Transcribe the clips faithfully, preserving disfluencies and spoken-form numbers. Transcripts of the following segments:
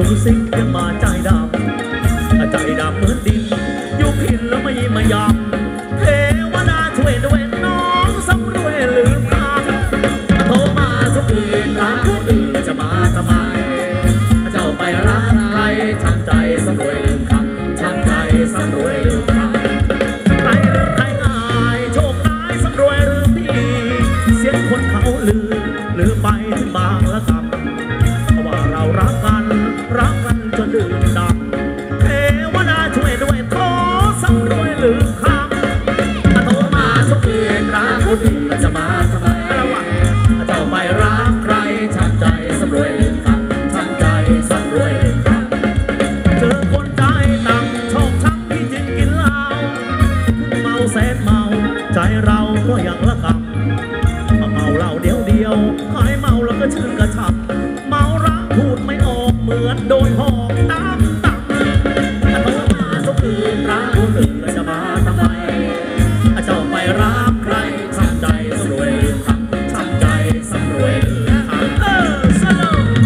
สิยังมาใจดำใจดำเหมือนดินอยู่พินแล้วไม่มายำเทวดาช่วยด้วยน้องสำรวยลืมทางโทรมาสักคืนรักคนอื่นจะมาทำไมเจ้าไปรักใครช่างใจสำรวยลืมคำช่างใจสำรวยลืมคำใครลืมใครง่ายโชคร้ายสำรวยลืมพี่เสียงคนเขาลืมลืมไปถึงบางละคำว่าเรารักกันรักกันจนดื่มดำเทวดาช่วยด้วยโทสำรวยลืมคำโทรมาสักคืนรักคนอื่นจะมาทำไมเจ้าไปรักใครช่างใจสำรวยลืมคำช่างใจสำรวยลืมคำเจอคนใจต่ำชอบช้ำที่จริงกินเหล้าเมาแสนเมาใจเราก็ยังละกำเมาเหล้าเดียวเดียวหายเมาแล้วก็ชื่นกระชับเมารักพูดไม่ออกเหมือนโดนหอกน้ำตักโทรมาสักคืนรักคนอื่นจะมาทำไมเจ้าไปรักใครช่างใจสำรวยลืมคำช่างใจสำรวยลืมคำเออสโล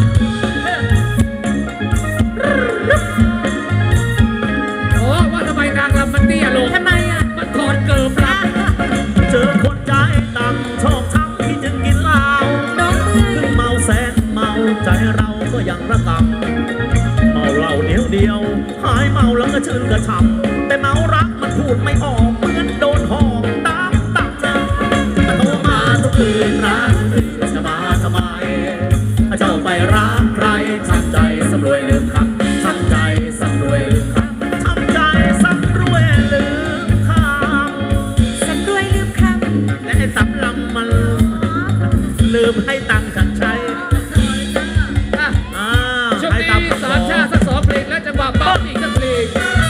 โอ้ว่าทำไมนางรำมันเตี้ยลงทำไมอ่ะมันถอดเกิบละเจอคนใจต่ำชอบช้ำที่จึงกินเหล้าถึงเมาแสนเมาใจเราก็ยังระกำเมาเหล้าเดียวเดียวหายเมาแล้วก็ชื่นกระช่ำแต่เมารักมันพูดไม่ออกเหมือนโดนหอกตามตับนะโทรมาทุกคืนรักจะมาทำไมเจ้าไปรักใครช่างใจสำรวยลืมคำช่างใจสำรวยลืมคำช่างใจสำรวยลืมคำสำรวยลืมคำและไอ้สำลำมันลืมให้ตังค์ฉันใช้ช่วงนี้สามชาติสักสองเพลงและจังหวะป๊อปอีกสักเพลง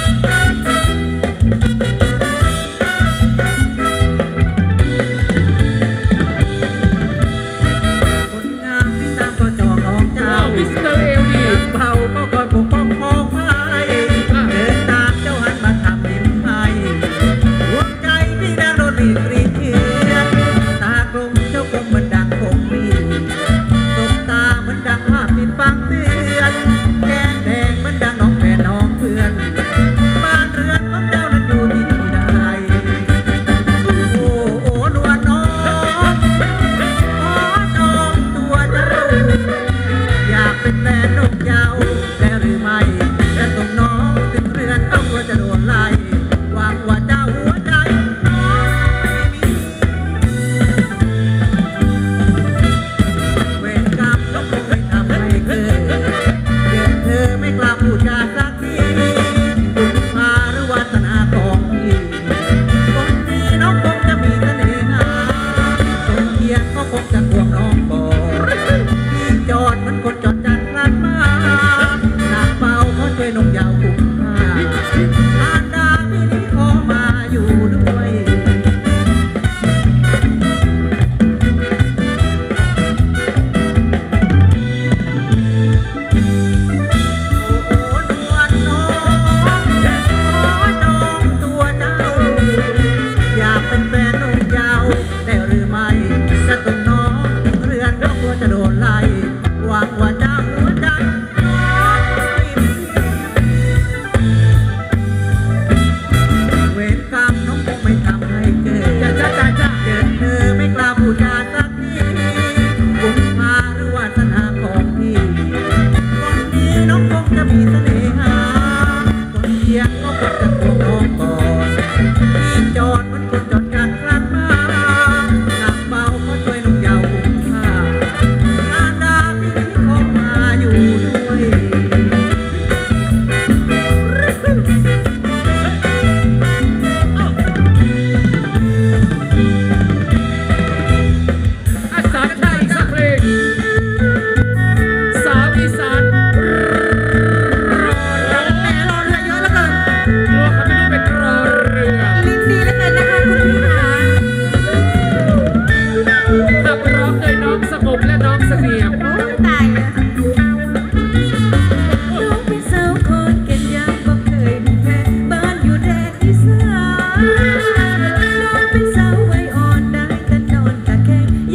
คนงามที่ตามก็จองน้องเจ้ามิสเตอร์เอลดีเผาก็คอยปกป้องพองพายเดินตามเจ้าหันมาทำยิ้มให้หัวใจพี่ดังโดนรีดรีดเทียนตากลมเจ้ากลมเหมือนดังคงมีตบตาเหมือนดังภาพติดฟังเตือนแก้มแดงเหมือนดังน้องแฟนน้องเพื่อนบ้านเรือนของเจ้านั้นอยู่ที่ใดโอ้โอ้นวลน้องขอน้องตัวเจ้าอยากเป็นแฟนนกเจ้าแต่หรือไม่แต่ตรงน้องถึงเรือนต้องกลัวจะโดนไล่หวังว่าเจ้าหัวใจน้องไม่มีเวรกรรมต้องคงไม่ทำให้เกิดเกิดเธอไม่กล้าพูดจาสักทีบุญพาหรือวาสนาของพี่คนดีน้องคงจะมีเสน่ห์งามคนเคียงก็คงจะควงน้องก่อนพี่จอดเหมือนคนจอดจันทร์ลัดมาหนักเบาเขาช่วยนกยาวคุ้มค่าทานดาพี่นี้ขอมาอยู่ด้วยอยากเป็นแฟนนกยาวแต่หรือไม่จะต้องน้องถึงเรือนก็กลัวจะโดนไล่หวังว่าเจ้าหัวใจน้องไม่มีเวรกรรมน้องคงไม่ทำให้เกิดจ้าจ้าจ้าจ้าเกิดเธอไม่กล้าพูดจาสักทีบุญพาหรือวาสนาของพี่คนดีน้องคงจะมีเสน่หาคนเคียงก็คงจะควงน้องก่อนพี่จอดเหมือนคนจอดกันกลับมาหนักเบาเขาช่วยนกยาวคุ้มค่าทานดาพี่นี้ขอมาอยู่ด้วย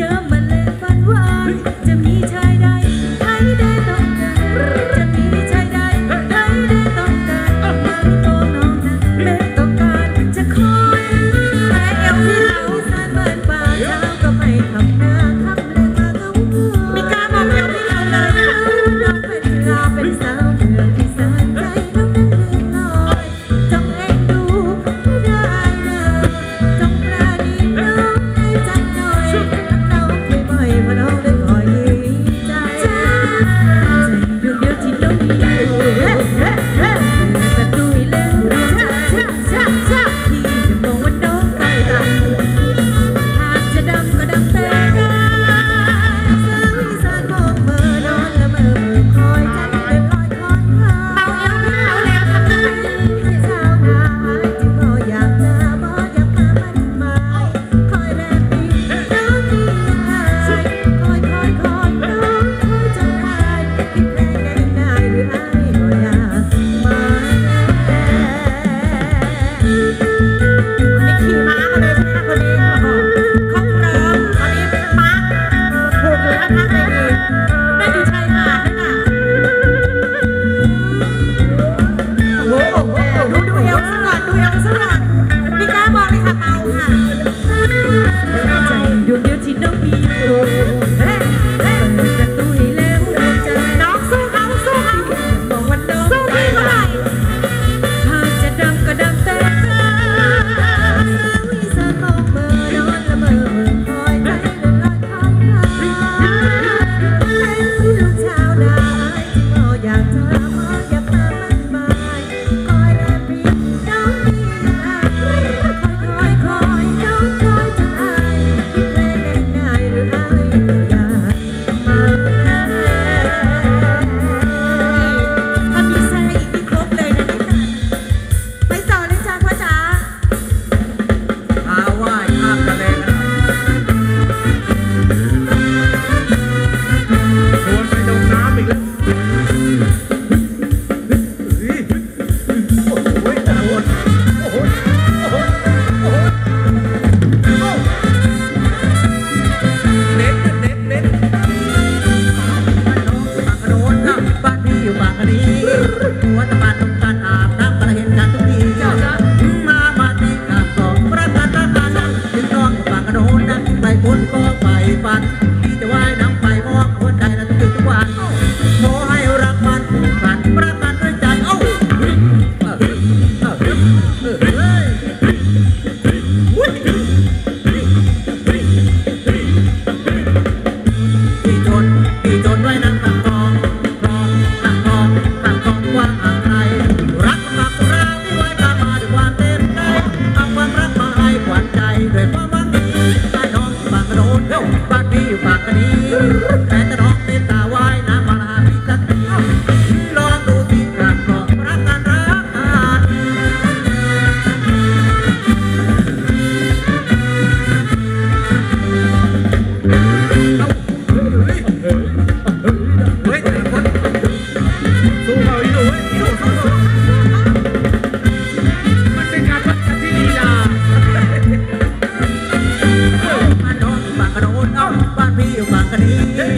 จะมีชายใดใครได้ต้องการจะมีชายใด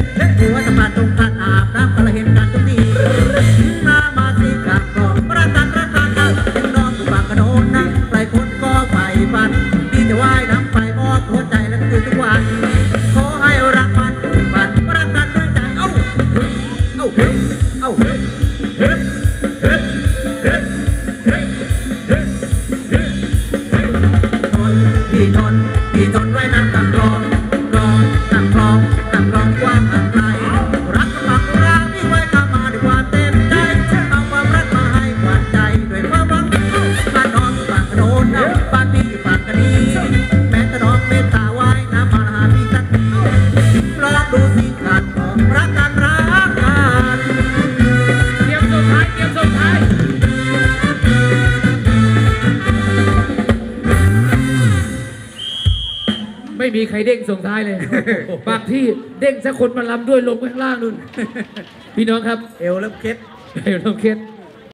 หัวสะพานตรงกันอาบน้ำก็ละเห็นกันทุกทีน้ำมาสีกากรองประกันประกันเอาถึงน้องอยู่ปากกระโดนนะใครคนก็ไฟฟันที่จะว่ายน้ำไปมอบหัวใจและคืนทุกวันขอให้รักมันฝันประกันด้วยใจเอ้าเอ้าเฮ้เอ้าเฮ้เฮ้เฮ้เฮ้เฮ้เฮ้ทนพี่ทนพี่ทนไว้นั่งกับกรองกรองนั่งคลองนั่งคลองกว้างห่างไกลรักปักรางนี่ไว้ข้ามาด้วยความเต็มใจเอาความรักมาให้กวาดใจด้วยความหวังบ้านน้องปากกระโดนนะบ้านพี่อยู่ปากกระดีแม้แต่น้องเมตตาไว้น้ำมาหาพี่สักทีลองดูสิขาดของรักกันรักกันเตรียมส่งท้ายเตรียมส่งท้ายไม่มีใครเด้งส่งท้ายเลย บางที่เด้งสักคนมาลำด้วยลงไปข้างล่างนู่น พี่น้องครับเอวแล้วเคล็ดเดี๋ยวน้องเคส